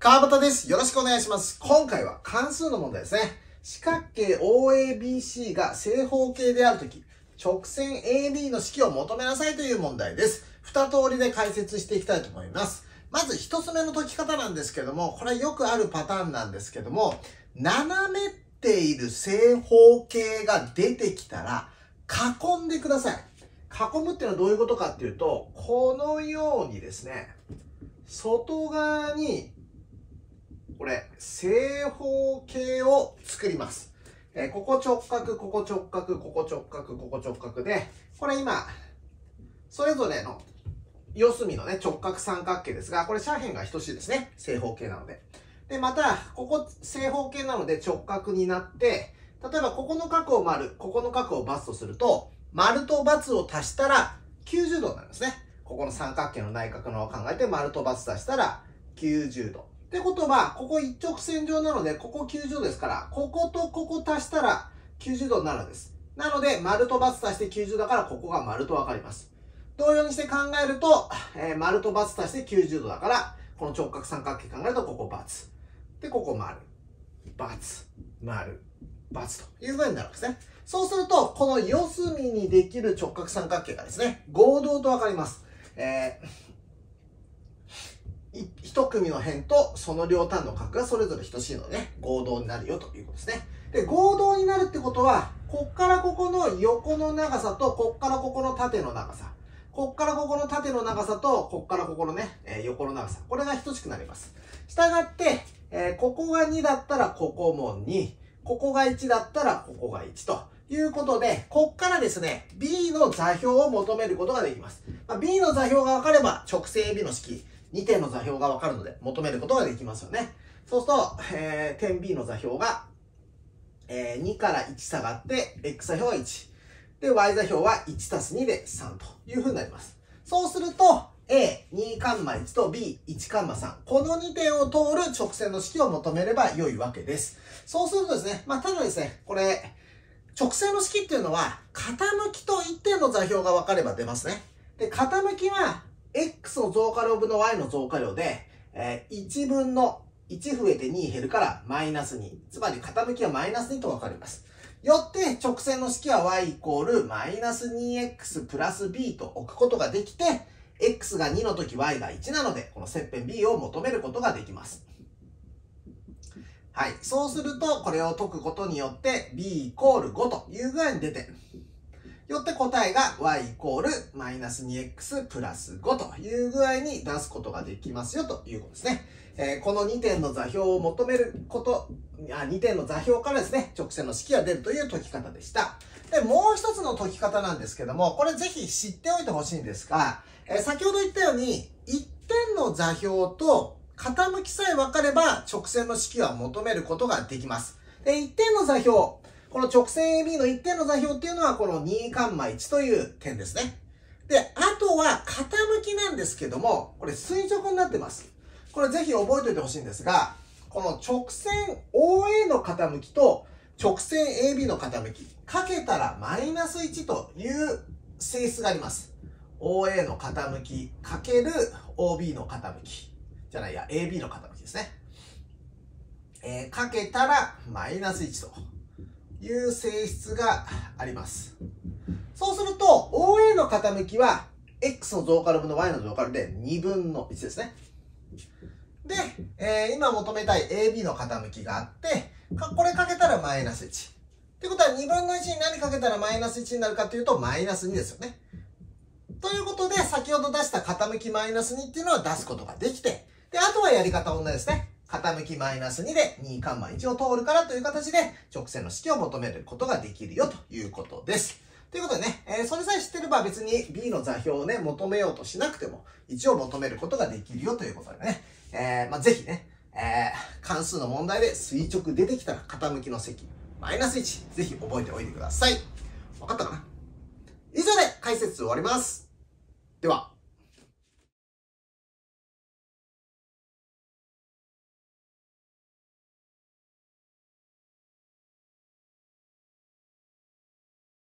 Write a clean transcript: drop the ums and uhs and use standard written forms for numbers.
川端です。よろしくお願いします。今回は関数の問題ですね。四角形 OABC が正方形であるとき、直線 AB の式を求めなさいという問題です。二通りで解説していきたいと思います。まず一つ目の解き方なんですけども、これはよくあるパターンなんですけども、斜めっている正方形が出てきたら、囲んでください。囲むっていうのはどういうことかっていうと、このようにですね、外側にこれ、正方形を作ります。ここ直角、ここ直角、ここ直角、ここ直角で、これ今、それぞれの四隅のね、直角三角形ですが、これ斜辺が等しいですね。正方形なので。で、また、ここ正方形なので直角になって、例えばここの角を丸、ここの角を×とすると、丸と×を足したら90度になるんですね。ここの三角形の内角のを考えて、丸と×足したら90度。ってことは、ここ一直線上なので、ここ90度ですから、こことここ足したら90度になるんです。なので、丸と×足して90だから、ここが丸とわかります。同様にして考えると、丸と×足して90度だから、この直角三角形考えると、ここ×。で、ここ丸。×。丸。×という具合になるんですね。そうすると、この四隅にできる直角三角形がですね、合同とわかります。一組の辺とその両端の角がそれぞれ等しいのでね、合同になるよということですね。で、合同になるってことは、こっからここの横の長さと、こっからここの縦の長さ。こっからここの縦の長さと、こっからここのね、横の長さ。これが等しくなります。したがって、ここが2だったらここも2。ここが1だったらここが1ということで、こっからですね、B の座標を求めることができます。B の座標が分かれば、直線 AB の式。2点の座標がわかるので求めることができますよね。そうすると、点 B の座標が、2から1下がって、x 座標は1。で、y 座標は1たす2で3というふうになります。そうすると、A2,1 と B1,3。この2点を通る直線の式を求めれば良いわけです。そうするとですね、ただですね、これ、直線の式っていうのは、傾きと1点の座標が分かれば出ますね。で、傾きは、x の増加量分の y の増加量で、1分の1増えて2減るからマイナス2。つまり傾きはマイナス2とわかります。よって直線の式は y イコールマイナス 2x プラス b と置くことができて、x が2の時 y が1なので、この切片 b を求めることができます。はい。そうすると、これを解くことによって b イコール5という具合に出て、よって答えが y イコールマイナス 2x プラス5という具合に出すことができますよということですね。この2点の座標を求めること、2点の座標からですね、直線の式が出るという解き方でした。で、もう一つの解き方なんですけども、これぜひ知っておいてほしいんですが、先ほど言ったように、1点の座標と傾きさえ分かれば直線の式は求めることができます。で、1点の座標、この直線 AB の1点の座標っていうのはこの 2,1 という点ですね。で、あとは傾きなんですけども、これ垂直になってます。これぜひ覚えておいてほしいんですが、この直線 OA の傾きと直線 AB の傾き、かけたらマイナス1という性質があります。OA の傾きかける OB の傾き。じゃないや、AB の傾きですね。かけたらマイナス1と。いう性質があります。そうすると、OA の傾きは、x の増加量分の y の増加量で2分の1ですね。で、今求めたい AB の傾きがあって、これかけたらマイナス1。ってことは2分の1に何かけたらマイナス1になるかというと、マイナス2ですよね。ということで、先ほど出した傾きマイナス2っていうのは出すことができて、で、あとはやり方は同じですね。傾きマイナス2で 2,1 を通るからという形で直線の式を求めることができるよということです。ということでね、それさえ知ってれば別に B の座標をね、求めようとしなくても一応求めることができるよということでね、ぜひね、関数の問題で垂直出てきたら傾きの積マイナス1、ぜひ覚えておいてください。わかったかな？以上で解説終わります。では。